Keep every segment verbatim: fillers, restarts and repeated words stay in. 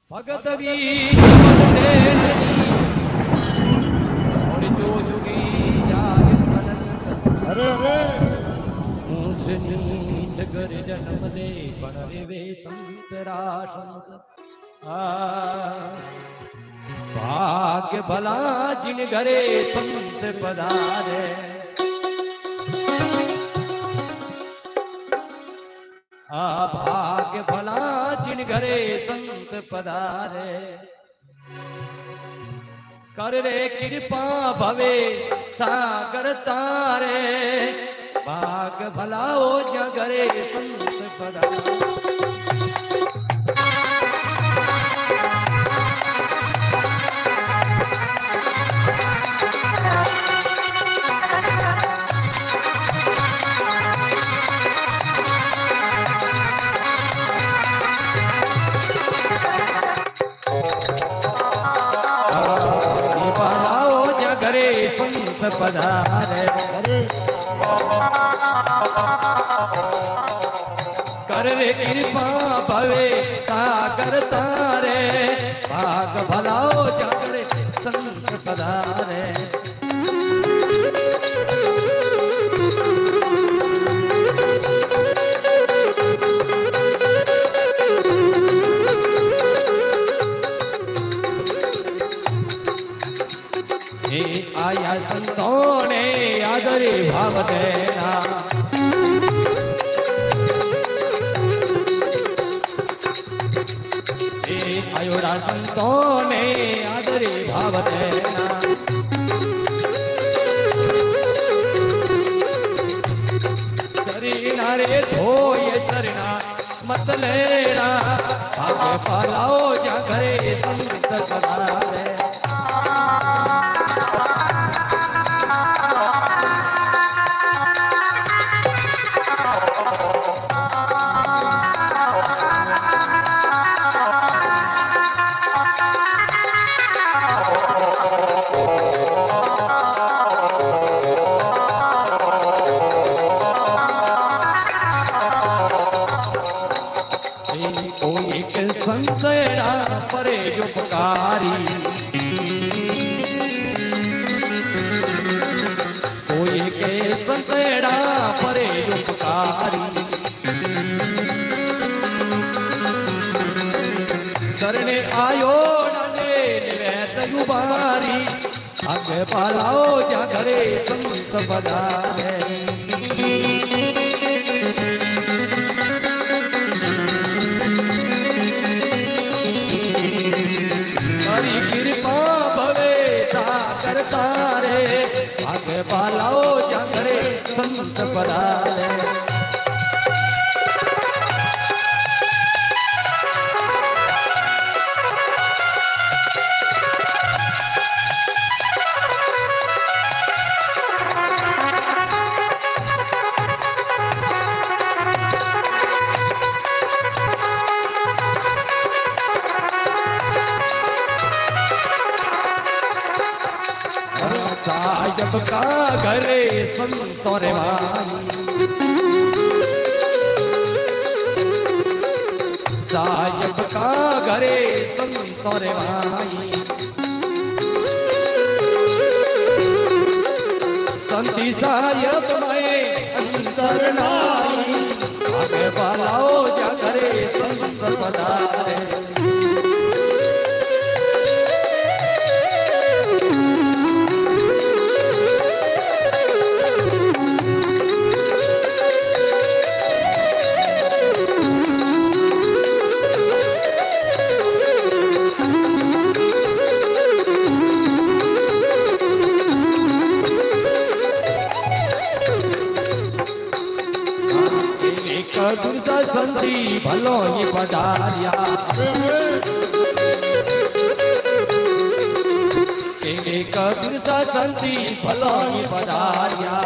भगत भी समझते नहीं और जो जुगी जागे अनंत। अरे अरे ऊंच नीच कर जन्म दे पण रे वे संतरा संत। आ भाग्य भला जिन घरे संत पधारे। आ भाग्य भला जिन घरे संत पधारे। कर रे कृपा भवे सागर तारे। भाग्य भला हो जा घरे संत पधारे। संत पधारे। कर रे कृपा भवे सागर तारे। भाग भलाओ जागरे संत पधारे। आया संतों ने आदरे भाव देना। आयोरा संतों ने आदरे भाव देना। शरीना रे धोए शरणा मत लेना। आगे पालाओ जा घरे संत पधारे। संतरा परे उपकारी। कोई के संतरा परे उपकारी। शरणे आयो ने निवेद युबारी। आगे पालाओ जा घरे संत पधारे। कृपा भवे सागर तारे। आगे पालाओ जा घरे संत पधारे। साहिब का घरे संतों रे भाई। साहिब का घरे संतों रे भाई। संती साहिब में अंतर नाई। आगे पालाओ जा घरे संत पधारे। दूसरा संती भलो ही पधारिया। एक दूसरा संती भलो ही पधारिया।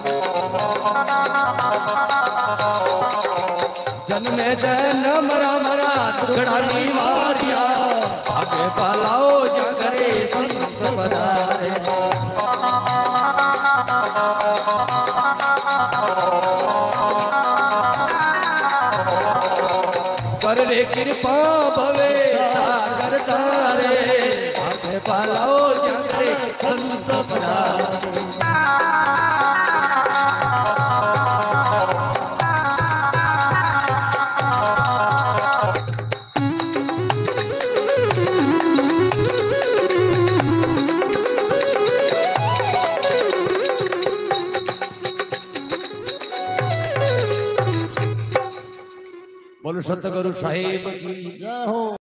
जन्मे जन्म मरा मरा दुखड़ा नी मारिया। आगे पालाओ जा घरे संत पधारे। कर रे कृपा भवे सागर पालाओ जगरे संत पधारे। बोलो सतगुरु साहिब की जय हो।